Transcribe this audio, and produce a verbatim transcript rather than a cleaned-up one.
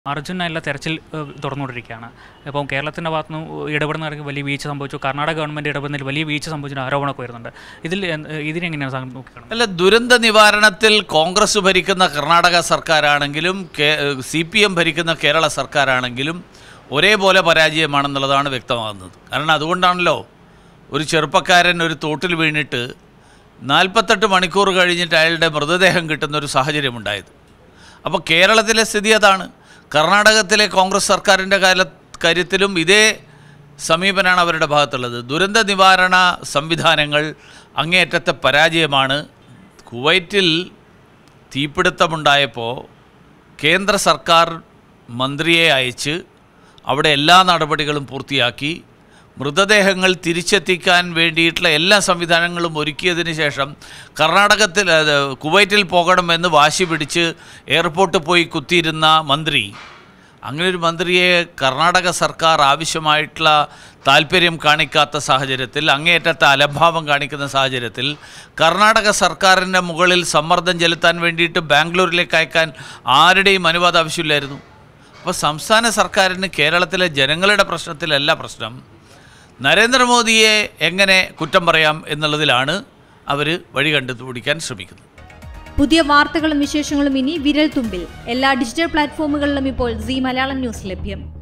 അർജുനല്ല തെരച്ചിൽ തുറന്നുകൊണ്ടിരിക്കുകയാണ്. ഇപ്പോൾ കേരളത്തിൻ്റെ ഭാഗത്തു നിന്ന് ഇടപെടുന്നവർക്ക് വലിയ വീഴ്ച സംഭവിച്ചു, കർണാടക ഗവൺമെൻറ് ഇടപെടുന്നതിൽ വലിയ വീഴ്ച സംഭവിച്ച ആരോപണമൊക്കെ വരുന്നുണ്ട്. ഇതിൽ ഇതിനെങ്ങനെയാണ് സാർ നോക്കിക്കാണുന്നത്? അല്ല, ദുരന്ത നിവാരണത്തിൽ കോൺഗ്രസ് ഭരിക്കുന്ന കർണാടക സർക്കാരാണെങ്കിലും സി പി എം ഭരിക്കുന്ന കേരള സർക്കാരാണെങ്കിലും ഒരേപോലെ പരാജയമാണെന്നുള്ളതാണ് വ്യക്തമാകുന്നത്. കാരണം അതുകൊണ്ടാണല്ലോ ഒരു ചെറുപ്പക്കാരൻ ഒരു തോട്ടിൽ വീണിട്ട് നാൽപ്പത്തെട്ട് മണിക്കൂർ കഴിഞ്ഞിട്ട് അയാളുടെ മൃതദേഹം കിട്ടുന്നൊരു സാഹചര്യമുണ്ടായത്. അപ്പോൾ കേരളത്തിലെ സ്ഥിതി അതാണ്. കർണാടകത്തിലെ കോൺഗ്രസ് സർക്കാരിൻ്റെ കാല കാര്യത്തിലും ഇതേ സമീപനമാണ് അവരുടെ ഭാഗത്തുള്ളത്. ദുരന്ത നിവാരണ സംവിധാനങ്ങൾ അങ്ങേയറ്റത്തെ പരാജയമാണ്. കുവൈറ്റിൽ തീപിടുത്തമുണ്ടായപ്പോൾ കേന്ദ്ര സർക്കാർ മന്ത്രിയെ അയച്ച് അവിടെ എല്ലാ നടപടികളും പൂർത്തിയാക്കി മൃതദേഹങ്ങൾ തിരിച്ചെത്തിക്കാൻ വേണ്ടിയിട്ടുള്ള എല്ലാ സംവിധാനങ്ങളും ഒരുക്കിയതിന് ശേഷം കർണാടകത്തിൽ കുവൈറ്റിൽ പോകണമെന്ന് വാശി പിടിച്ച് എയർപോർട്ടിൽ പോയി കുത്തിയിരുന്ന മന്ത്രി, അങ്ങനൊരു മന്ത്രിയെ കർണാടക സർക്കാർ ആവശ്യമായിട്ടുള്ള താല്പര്യം കാണിക്കാത്ത സാഹചര്യത്തിൽ, അങ്ങേയറ്റത്തെ അലംഭാവം കാണിക്കുന്ന സാഹചര്യത്തിൽ കർണാടക സർക്കാരിൻ്റെ മുകളിൽ സമ്മർദ്ദം ചെലുത്താൻ വേണ്ടിയിട്ട് ബാംഗ്ലൂരിലേക്ക് അയക്കാൻ ആരുടെയും അനുവാദം ആവശ്യമില്ലായിരുന്നു. അപ്പോൾ സംസ്ഥാന സർക്കാരിന് കേരളത്തിലെ ജനങ്ങളുടെ പ്രശ്നത്തിലല്ല പ്രശ്നം, നരേന്ദ്രമോദിയെ എങ്ങനെ കുറ്റം പറയാം എന്നുള്ളതിലാണ് അവർ വഴി കണ്ടുപിടിക്കാൻ ശ്രമിക്കുന്നത്. പുതിയ വാർത്തകളും വിശേഷങ്ങളും ഇനി വിരൽ തുമ്പിൽ. എല്ലാ ഡിജിറ്റൽ പ്ലാറ്റ്ഫോമുകളിലും ഇപ്പോൾ സീ മലയാളം ന്യൂസ് ലഭ്യം.